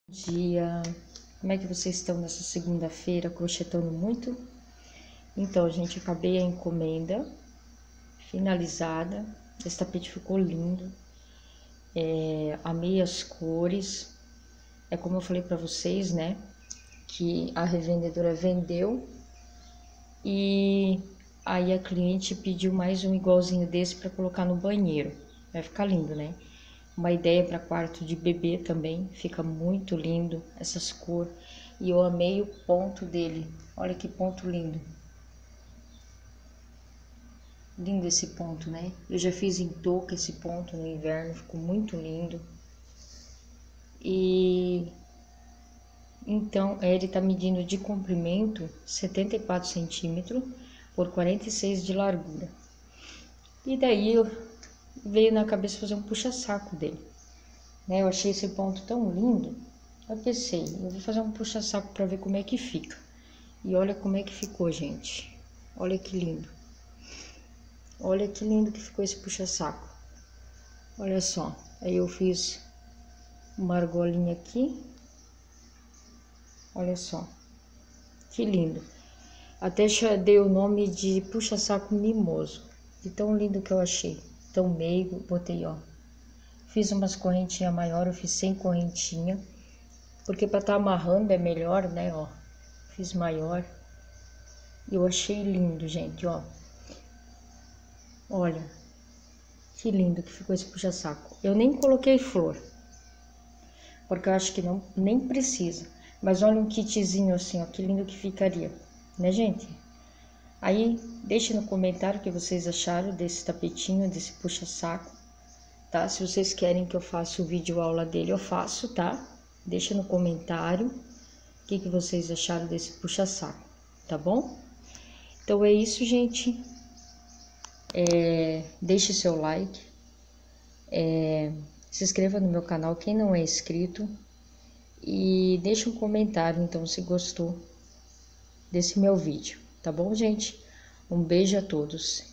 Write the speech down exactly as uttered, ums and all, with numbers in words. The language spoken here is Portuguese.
Dia, como é que vocês estão nessa segunda-feira, crochetando muito? Então, gente, acabei a encomenda finalizada. Esse tapete ficou lindo, é, amei as cores. É como eu falei para vocês, né, que a revendedora vendeu e aí a cliente pediu mais um igualzinho desse para colocar no banheiro. Vai ficar lindo, né? Uma ideia para quarto de bebê também, fica muito lindo essas cores. E eu amei o ponto dele, olha que ponto lindo. Lindo esse ponto, né? Eu já fiz em touca esse ponto no inverno, ficou muito lindo. E então, ele tá medindo de comprimento setenta e quatro centímetros por quarenta e seis de largura. E daí eu veio na cabeça fazer um puxa-saco dele. Né, eu achei esse ponto tão lindo, eu pensei, eu vou fazer um puxa-saco para ver como é que fica. E olha como é que ficou, gente. Olha que lindo. Olha que lindo que ficou esse puxa-saco. Olha só, aí eu fiz uma argolinha aqui. Olha só, que lindo. Até dei o nome de puxa-saco mimoso, de tão lindo que eu achei. Tão meigo, botei, ó. Fiz umas correntinhas maiores, eu fiz sem correntinha. Porque para estar tá amarrando é melhor, né, ó. Fiz maior. Eu achei lindo, gente, ó. Olha, que lindo que ficou esse puxa-saco. Eu nem coloquei flor, porque eu acho que não, nem precisa. Mas olha um kitzinho assim, ó, que lindo que ficaria, né, gente? Aí, deixe no comentário o que vocês acharam desse tapetinho, desse puxa-saco, tá? Se vocês querem que eu faça o vídeo aula dele, eu faço, tá? Deixa no comentário o que, que vocês acharam desse puxa-saco, tá bom? Então é isso, gente. É, deixe seu like, é, se inscreva no meu canal quem não é inscrito e deixe um comentário, então, se gostou desse meu vídeo, tá bom, gente? Um beijo a todos